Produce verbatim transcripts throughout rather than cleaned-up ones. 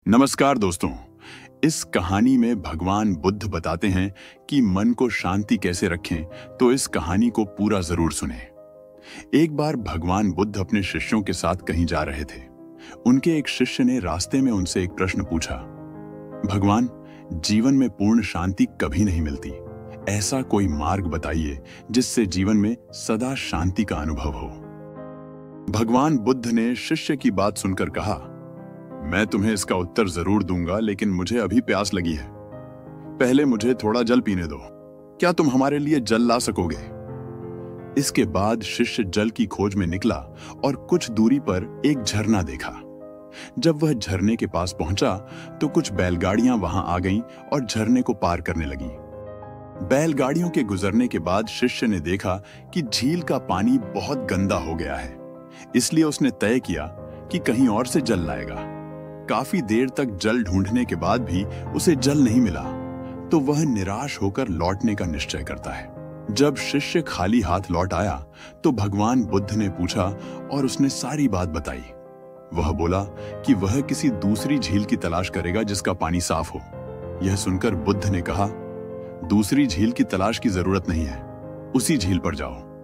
नमस्कार दोस्तों। इस कहानी में भगवान बुद्ध बताते हैं कि मन को शांति कैसे रखें, तो इस कहानी को पूरा जरूर सुनें। एक बार भगवान बुद्ध अपने शिष्यों के साथ कहीं जा रहे थे। उनके एक शिष्य ने रास्ते में उनसे एक प्रश्न पूछा, भगवान, जीवन में पूर्ण शांति कभी नहीं मिलती। ऐसा कोई मार्ग बताइए जिससे जीवन में सदा शांति का अनुभव हो। भगवान बुद्ध ने शिष्य की बात सुनकर कहा, मैं तुम्हें इसका उत्तर जरूर दूंगा, लेकिन मुझे अभी प्यास लगी है। पहले मुझे थोड़ा जल पीने दो। क्या तुम हमारे लिए जल ला सकोगे? इसके बाद शिष्य जल की खोज में निकला और कुछ दूरी पर एक झरना देखा। जब वह झरने के पास पहुंचा तो कुछ बैलगाड़ियां वहां आ गईं और झरने को पार करने लगी। बैलगाड़ियों के गुजरने के बाद शिष्य ने देखा कि झील का पानी बहुत गंदा हो गया है, इसलिए उसने तय किया कि कहीं और से जल लाएगा। काफी देर तक जल ढूंढने के बाद भी उसे जल नहीं मिला, तो वह निराश होकर लौटने का निश्चय करता है। जब शिष्य खाली हाथ लौट आया तो भगवान बुद्ध ने पूछा और उसने सारी बात बताई। वह बोला कि वह किसी दूसरी झील की तलाश करेगा जिसका पानी साफ हो। यह सुनकर बुद्ध ने कहा, दूसरी झील की तलाश की जरूरत नहीं है, उसी झील पर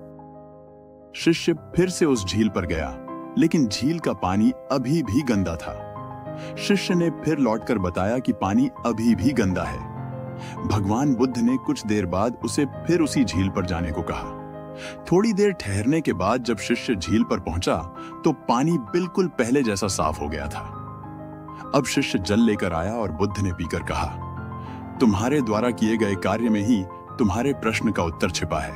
जाओ। शिष्य फिर से उस झील पर गया, लेकिन झील का पानी अभी भी गंदा था। शिष्य ने फिर लौटकर बताया कि पानी अभी भी गंदा है। भगवान बुद्ध ने कुछ देर बाद उसे फिर उसी झील पर जाने को कहा। थोड़ी देर ठहरने के बाद जब शिष्य झील पर पहुंचा तो पानी बिल्कुल पहले जैसा साफ हो गया था। अब शिष्य जल लेकर आया और बुद्ध ने पीकर कहा, तुम्हारे द्वारा किए गए कार्य में ही तुम्हारे प्रश्न का उत्तर छिपा है।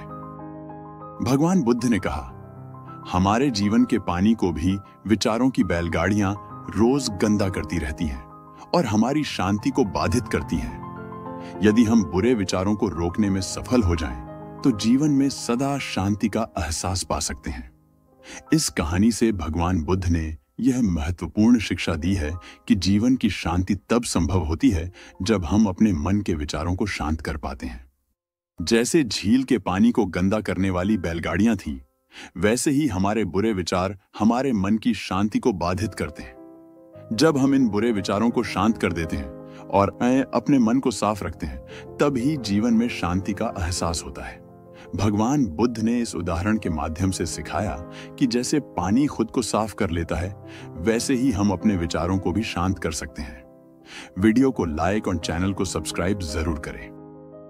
भगवान बुद्ध ने कहा, हमारे जीवन के पानी को भी विचारों की बैलगाड़ियां रोज गंदा करती रहती हैं और हमारी शांति को बाधित करती हैं। यदि हम बुरे विचारों को रोकने में सफल हो जाएं, तो जीवन में सदा शांति का एहसास पा सकते हैं। इस कहानी से भगवान बुद्ध ने यह महत्वपूर्ण शिक्षा दी है कि जीवन की शांति तब संभव होती है जब हम अपने मन के विचारों को शांत कर पाते हैं। जैसे झील के पानी को गंदा करने वाली बैलगाड़ियां थीं, वैसे ही हमारे बुरे विचार हमारे मन की शांति को बाधित करते हैं। जब हम इन बुरे विचारों को शांत कर देते हैं और अपने मन को साफ रखते हैं, तभी जीवन में शांति का एहसास होता है। भगवान बुद्ध ने इस उदाहरण के माध्यम से सिखाया कि जैसे पानी खुद को साफ कर लेता है, वैसे ही हम अपने विचारों को भी शांत कर सकते हैं। वीडियो को लाइक और चैनल को सब्सक्राइब जरूर करें।